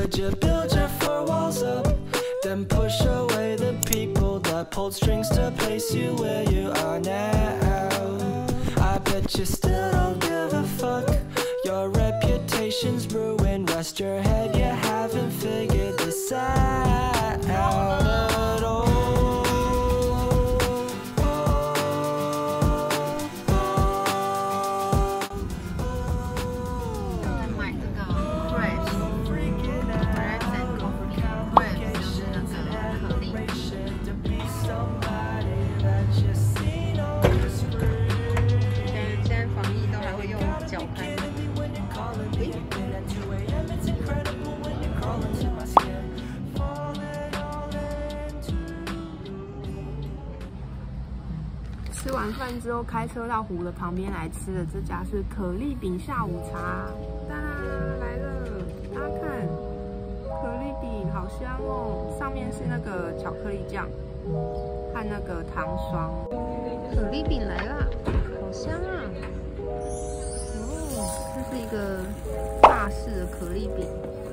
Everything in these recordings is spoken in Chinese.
Would you build your four walls up, then push away the people that pulled strings to place you where you are now? I bet you still don't give a fuck. Your reputation's ruined. Rest your head, you haven't figured this out at all. 买这个 grapes and coffee grapes 就是那个可丽。现在防疫都还会用脚开。 吃完饭之后，开车到湖的旁边来吃的这家是可丽饼下午茶。哒啦，来了！大家看，可丽饼好香哦，上面是那个巧克力酱和那个糖霜。可丽饼来啦，好香啊！哦，这是一个法式的可丽饼。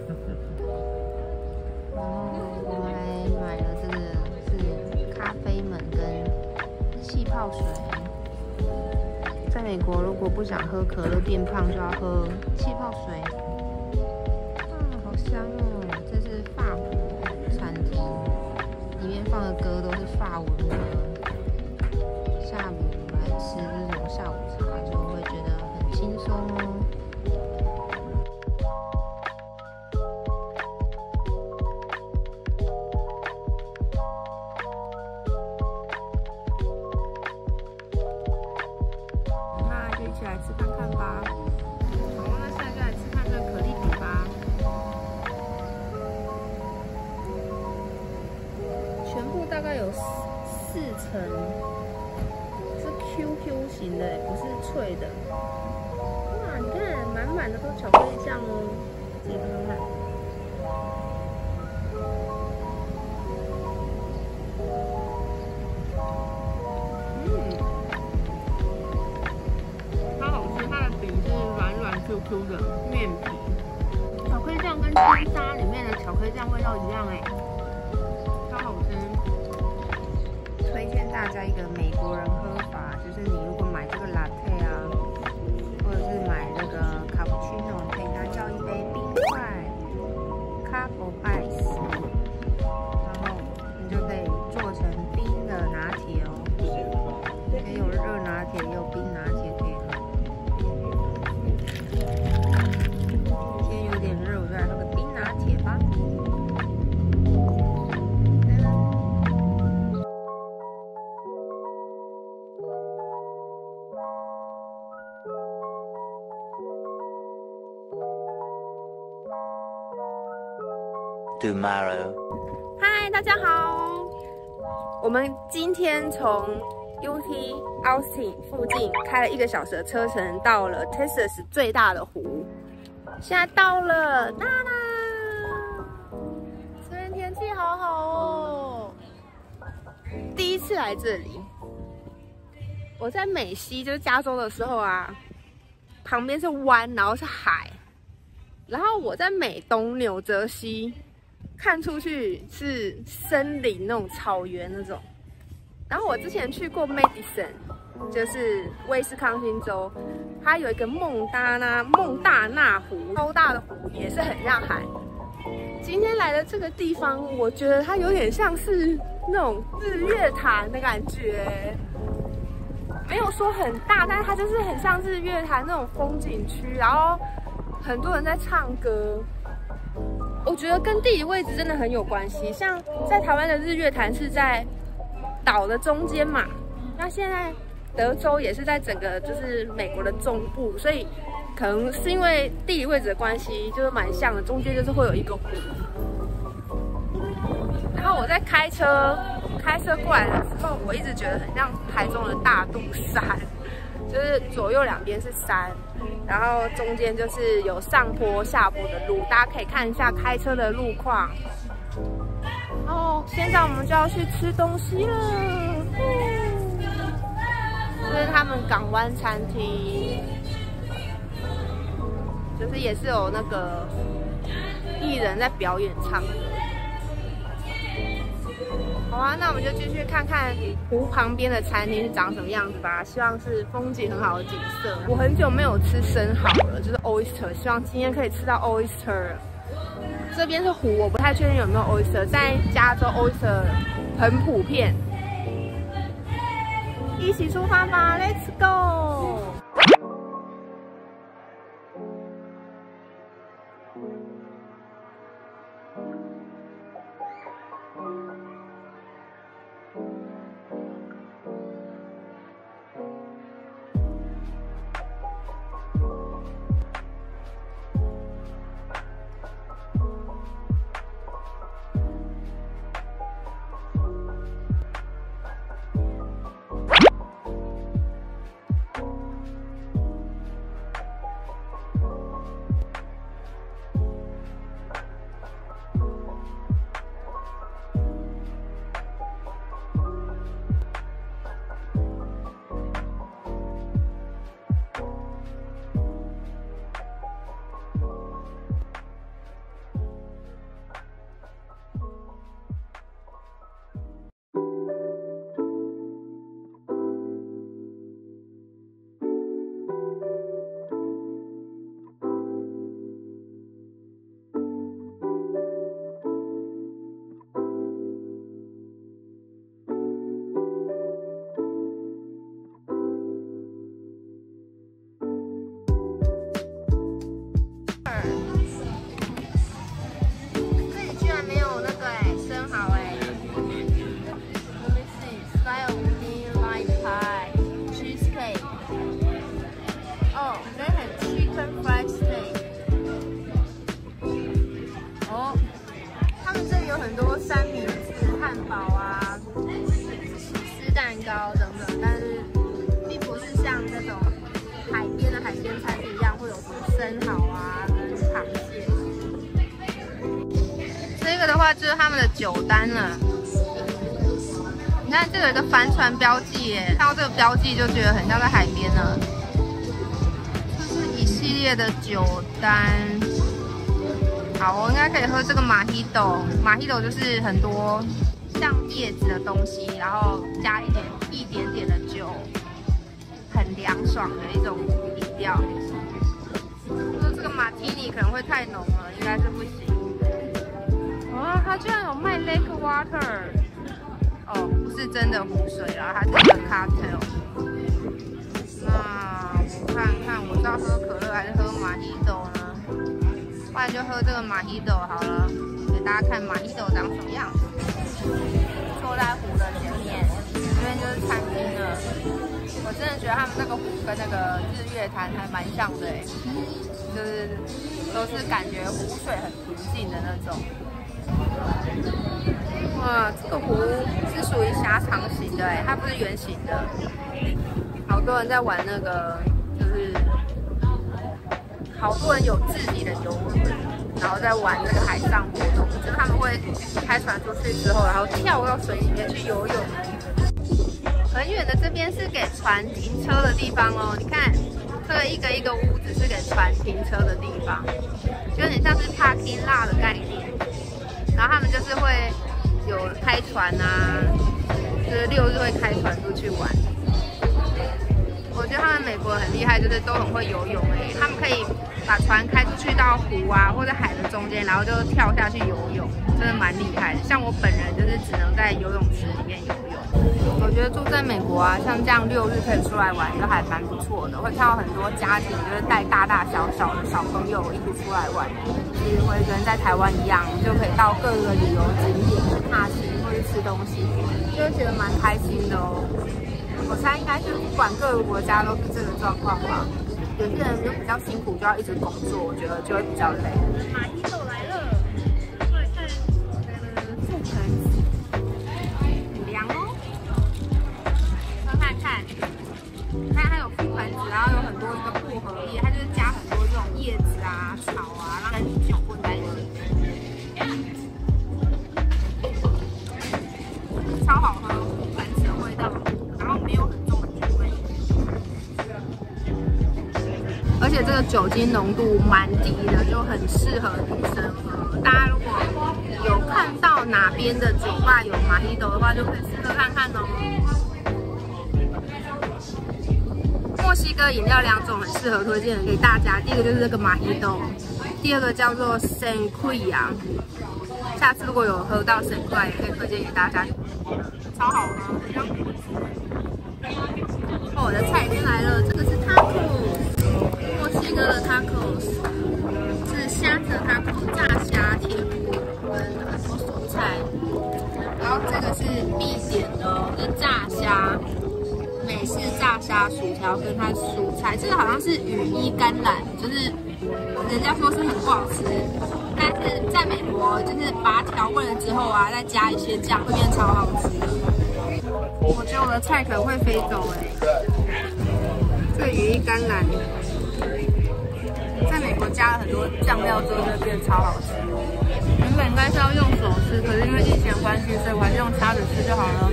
然后我还买了这个是咖啡粉跟 气泡水，在美国如果不想喝可乐变胖，就要喝气泡水。好香哦！这是法国餐厅，里面放的歌都是法文歌。下午来吃这种下午茶，就会觉得很轻松哦。 一起来吃看看吧。好，那现在就来吃看这个可丽饼吧。全部大概有4层，是 QQ 型的，不是脆的。哇，你看，满满的都巧克力酱哦，自己看看。 Q 的面皮，巧克力酱跟金沙里面的巧克力酱味道一样哎，超好吃。推荐大家一个美国人喝法，就是你如果买这个 latte 啊，或者是买那个 cappuccino， 你可以拿叫一杯冰块 cup of ice， 然后你就可以做成冰的拿铁哦，也有热拿铁，也有冰拿铁可以喝。 天有点热，我就来喝个冰拿铁吧。 Tomorrow。 嗨，大家好！我们今天从 UT Austin 附近开了1个小时的车程，到了 Texas 最大的湖。现在到了，啦啦！这边天气好好哦。第一次来这里，我在美西，就是加州的时候啊，旁边是湾，然后是海。然后我在美东纽泽西，看出去是森林那种草原那种。 然后我之前去过 Madison， 就是威斯康星州，它有一个孟大纳湖，超大的湖，也是很像海。今天来的这个地方，我觉得它有点像是那种日月潭的感觉，没有说很大，但是它就是很像日月潭那种风景区，然后很多人在唱歌。 我觉得跟地理位置真的很有关系，像在台湾的日月潭是在 岛的中间嘛，那现在德州也是在整个就是美国的中部，所以可能是因为地理位置的关系，就是蛮像的，中间就是会有一个湖。然后我在开车过来的时候，我一直觉得很像台中的大肚山，就是左右两边是山，然后中间就是有上坡下坡的路，大家可以看一下开车的路况。 哦，现在我们就要去吃东西了。这是他们港湾餐厅，就是也是有那个艺艺人在表演唱歌。好啊，那我们就继续看看湖旁边的餐厅是长什么样子吧。希望是风景很好的景色。我很久没有吃生蚝了，就是 oyster， 希望今天可以吃到 oyster。这边是湖，我不太确定有没有 oyster， 在加州 oyster 很普遍。一起出发吧 ，Let's go！的话就是他们的酒单了。你看这个有一个帆船标记耶，看到这个标记就觉得很像在海边呢。这是一系列的酒单。好，我应该可以喝这个马希斗。马希斗就是很多像叶子的东西，然后加一点点的酒，很凉爽的一种饮料。说这个马提尼可能会太浓了，应该是不行。哇，它居然有卖 Lake Water， 哦，不是真的湖水啦，它是一个 cocktail。那我看看，我是要喝可乐还是喝马希斗呢？不然就喝这个马希斗好了，给大家看马希斗长什么样子。坐在湖的前面，这边就是餐厅了。我真的觉得他们这个湖跟那个日月潭还蛮像的哎，就是都是感觉湖水很平静的那种。哇，这个湖是属于狭长型的哎，它不是圆形的。好多人在玩那个，就是好多人有自己的游轮，然后在玩那个海上活动，就是他们会开船出去之后，然后跳到水里面去游泳。很远的这边是给船停车的地方哦，你看这个一个一个屋子是给船停车的地方，有点像是 parking lot 的概念。然后他们就是会有开船啊，就是6日会开船出去玩。我觉得他们美国人很厉害，就是都很会游泳哎，他们可以把船开出去到湖啊或者海的中间，然后就跳下去游泳，真的蛮厉害的。像我本人就是只能在游泳池里面游泳。我觉得住在美国啊，像这样6日可以出来玩，就还蛮不错的。会看到很多家庭就是带大大小小的小朋友一起出来玩，其实会跟在台湾一样，就可以到各个旅游景点踏青或者吃东西，就会觉得蛮开心的哦。我猜应该是不管各个国家都是这个状况吧。有些人就比较辛苦，就要一直工作，我觉得就会比较累。马希斗来了，过来看覆盆子，很凉哦。喝看看，看它有覆盆子，然后有很多这个薄荷叶，它就是加很多这种叶子啊、草啊，让它酒混在一起，超好喝，覆盆子的味道。没有很重的酒味，而且这个酒精浓度蛮低的，就很适合女生喝。 大家如果有看到哪边的酒吧有马希豆的话，就可以试喝看看哦。墨西哥饮料2种很适合推荐给大家，第一个就是这个马希豆，第二个叫做 Sangria。下次如果有喝到 Sangria，也可以推荐给大家，超好喝。我的菜已经来了，这个是 tacos， 墨西哥的 tacos 是虾子 taco， 炸虾、铁锅跟很多蔬菜。然后这个是必点的，是炸虾。美式炸虾、薯条跟它蔬菜，这个好像是羽衣甘蓝，就是人家说是很不好吃，但是在美国就是把它调味了之后啊，再加一些酱，会变超好吃的。我觉得我的菜可能会飞走这个羽衣甘蓝，在美国加了很多酱料之后，就变超好吃。原本应该是要用手吃，可是因为疫情关系，所以我还是用叉子吃就好了。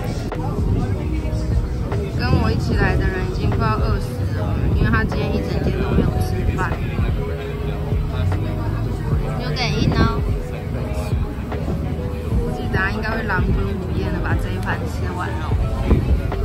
跟我一起来的人已经快要饿死了，因为他今天一整天都没有吃饭。有点硬哦，估计大家应该会狼吞虎咽的把这一盘吃完了。